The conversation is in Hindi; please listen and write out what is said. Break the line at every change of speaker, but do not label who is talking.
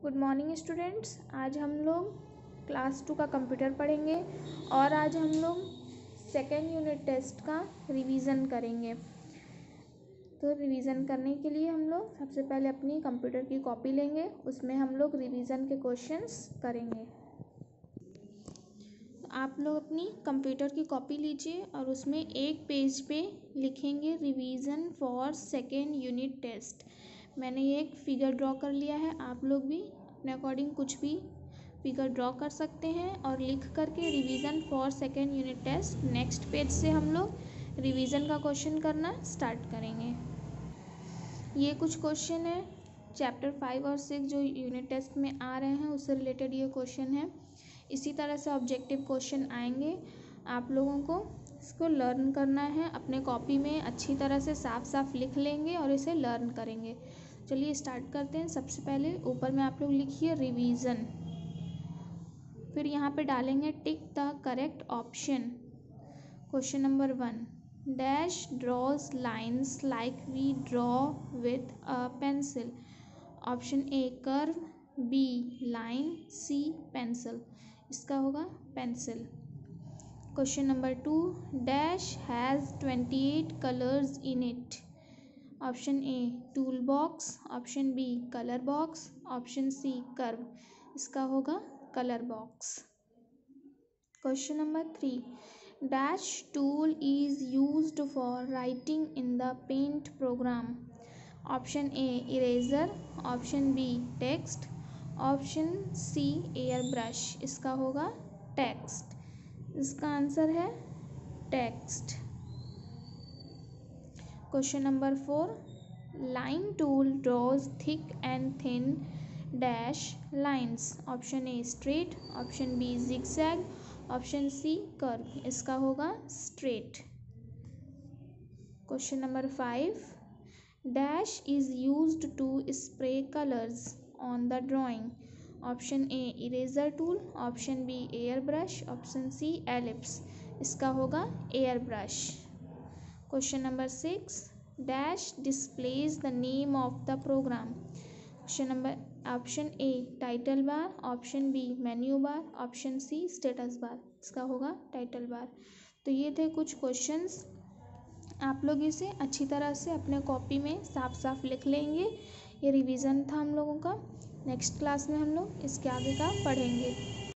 Good morning students. आज हम लोग क्लास 2 का कंप्यूटर पढ़ेंगे और आज हम लोग सेकेंड यूनिट टेस्ट का रिवीजन करेंगे। तो रिवीजन करने के लिए हम लोग सबसे पहले अपनी कंप्यूटर की कॉपी लेंगे, उसमें हम लोग रिवीजन के क्वेश्चंस करेंगे। आप लोग अपनी कंप्यूटर की कॉपी लीजिए और उसमें एक पेज पे लिखेंगे revision for second unit test. मैंने ये एक फिगर ड्रॉ कर लिया है, आप लोग भी अपने अकॉर्डिंग कुछ भी फिगर ड्रॉ कर सकते हैं और लिख करके revision for second unit test. Next page से हम लोग रिवीजन का क्वेश्चन करना स्टार्ट करेंगे। ये कुछ क्वेश्चन है चैप्टर 5 और 6 जो यूनिट टेस्ट में आ रहे हैं, उससे रिलेटेड ये क्वेश्चन है। इसी तरह से ऑब्जेक्टिव क्वेश्चन आएंगे, आप लोगों को इसको लर्न करना है। अपने कॉपी में अच्छी तरह से साफ साफ लिख लेंगे और इसे लर्न करेंगे। चलिए स्टार्ट करते हैं। सबसे पहले ऊपर में आप लोग लिखिए रिवीजन, फिर यहाँ पे डालेंगे tick the correct option. Question number 1, dash draws lines like we draw with a pencil. Option A curve, B line, C pencil. इसका होगा pencil. Question number 2, dash has 28 colours in it. Option A tool box, option B colour box, option C curve. इसका होगा colour box. Question number 3, dash tool is used for writing in the paint program. Option A eraser, option B text, option C air brush. इसका होगा टेक्स्ट। इसका आंसर है text. Question number 4, line tool draws thick and thin dash lines. Option A straight, option B zigzag, option C curve. इसका होगा straight. Question number 5, dash is used to spray colours on the drawing. Option A eraser tool, option B air brush, option C ellipse. इसका होगा air brush. Question number 6, dash displays the name of the program. Question number option A title bar, option B menu bar, option C status bar. इसका होगा टाइटल बार। तो ये थे कुछ क्वेश्चंस, आप लोग इसे अच्छी तरह से अपने कॉपी में साफ साफ लिख लेंगे। ये रिवीजन था हम लोगों का। नेक्स्ट क्लास में हम लोग इसके आगे का पढ़ेंगे।